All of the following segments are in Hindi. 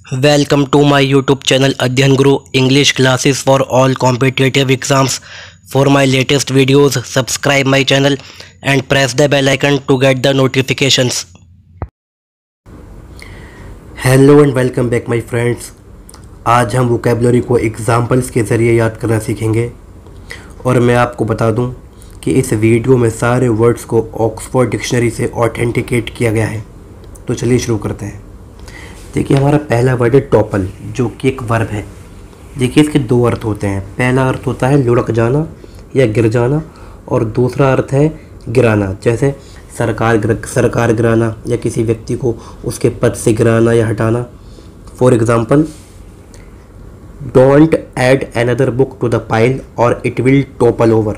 Welcome to my YouTube channel Adhyan Guru English classes for all competitive exams. For my latest videos, subscribe my channel and press the bell icon to get the notifications. Hello and welcome back my friends. आज हम वोकैबुलरी को एग्जाम्पल्स के ज़रिए याद करना सीखेंगे और मैं आपको बता दूं कि इस वीडियो में सारे वर्ड्स को ऑक्सफोर्ड डिक्शनरी से ऑथेंटिकेट किया गया है। तो चलिए शुरू करते हैं। देखिए हमारा पहला वर्ड है टॉपल, जो कि एक वर्ब है। देखिए इसके दो अर्थ होते हैं। पहला अर्थ होता है लुढ़क जाना या गिर जाना और दूसरा अर्थ है गिराना, जैसे सरकार गिराना या किसी व्यक्ति को उसके पद से गिराना या हटाना। For example, don't add another book to the pile और इट विल टॉपल ओवर।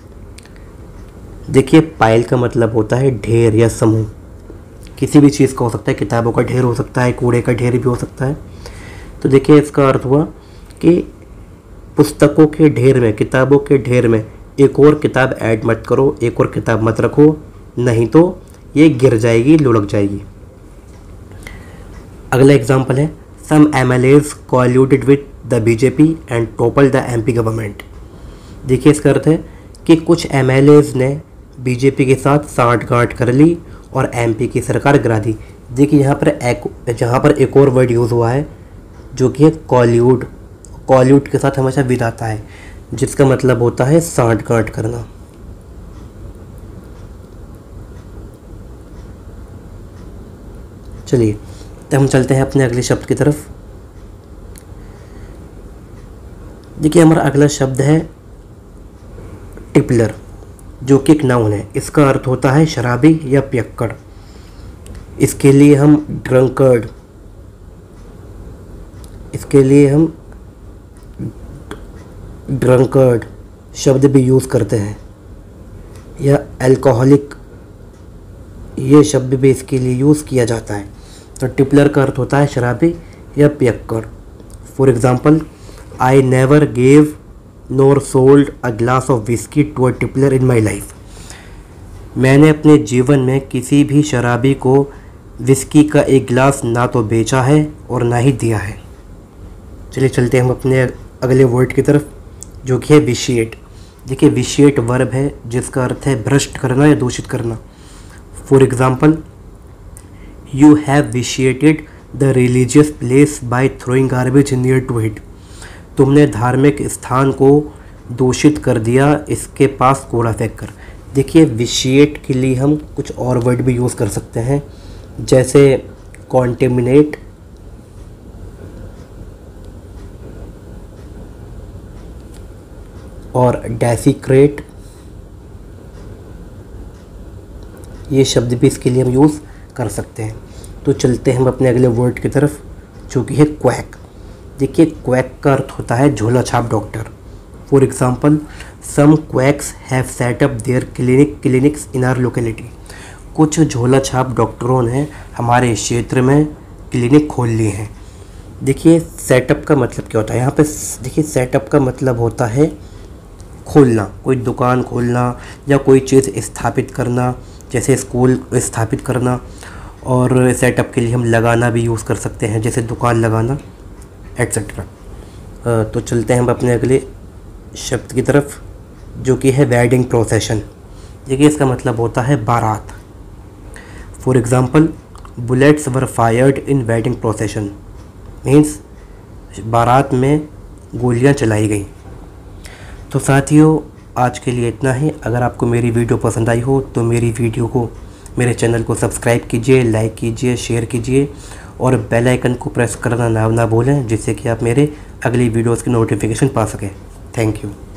देखिए पाइल का मतलब होता है ढेर या समूह। किसी भी चीज़ का हो सकता है, किताबों का ढेर हो सकता है, कूड़े का ढेर भी हो सकता है। तो देखिए इसका अर्थ हुआ कि पुस्तकों के ढेर में, किताबों के ढेर में एक और किताब ऐड मत करो, एक और किताब मत रखो, नहीं तो ये गिर जाएगी, लुढ़क जाएगी। अगला एग्जाम्पल है, some MLAs colluded with the BJP and topple the MP government. देखिए इसका अर्थ है कि कुछ MLAs ने BJP के साथ सांठगांठ कर ली और MP की सरकार गिरा दी। देखिए यहाँ पर एक और वर्ड यूज़ हुआ है जो कि है कोलियूड। कोलियूड के साथ हमेशा विद आता है, जिसका मतलब होता है सांठगांठ करना। चलिए तो हम चलते हैं अपने अगले शब्द की तरफ। देखिए हमारा अगला शब्द है टिपलर, जो कि एक नाउन है। इसका अर्थ होता है शराबी या पियक्कड़। इसके लिए हम ड्रंकर्ड शब्द भी यूज़ करते हैं, या अल्कोहलिक ये शब्द भी इसके लिए यूज़ किया जाता है। तो टिपलर का अर्थ होता है शराबी या पियक्कड़। For example, I never gave nor sold a glass of whisky to a tippler in my life. मैंने अपने जीवन में किसी भी शराबी को विस्की का एक गिलास ना तो बेचा है और ना ही दिया है। चलिए चलते हैं हम अपने अगले वर्ड की तरफ, जो कि है विशिएट। देखिए विशिएट वर्ब है जिसका अर्थ है भ्रष्ट करना या दूषित करना। For example, you have vitiated the religious place by throwing garbage near to it. तुमने धार्मिक स्थान को दूषित कर दिया इसके पास कूड़ा फेंक कर। देखिए विशिएट के लिए हम कुछ और वर्ड भी यूज़ कर सकते हैं, जैसे कॉन्टेमिनेट और डेसिक्रेट। ये शब्द भी इसके लिए हम यूज़ कर सकते हैं। तो चलते हैं हम अपने अगले वर्ड की तरफ, जो कि है क्वैक। देखिए क्वैक का अर्थ होता है झोला छाप doctor. For example, some quacks have set up their clinics in our locality. कुछ झोला छाप डॉक्टरों ने हमारे क्षेत्र में क्लिनिक खोल लिए हैं। देखिए सेटअप का मतलब क्या होता है यहाँ पे। देखिए सेटअप का मतलब होता है खोलना, कोई दुकान खोलना या कोई चीज़ स्थापित करना, जैसे स्कूल स्थापित करना। और सेटअप के लिए हम लगाना भी यूज़ कर सकते हैं, जैसे दुकान लगाना एट्सेट्रा। तो चलते हैं हम अपने अगले शब्द की तरफ, जो कि है वेडिंग प्रोसेशन। देखिए इसका मतलब होता है बारात। For example, bullets were fired in wedding procession, means बारात में गोलियां चलाई गई। तो साथियों आज के लिए इतना ही। अगर आपको मेरी वीडियो पसंद आई हो तो मेरे चैनल को सब्सक्राइब कीजिए, लाइक कीजिए, शेयर कीजिए और बेल आइकन को प्रेस करना ना भूलें, जिससे कि आप मेरे अगली वीडियोज़ की नोटिफिकेशन पा सकें। Thank you.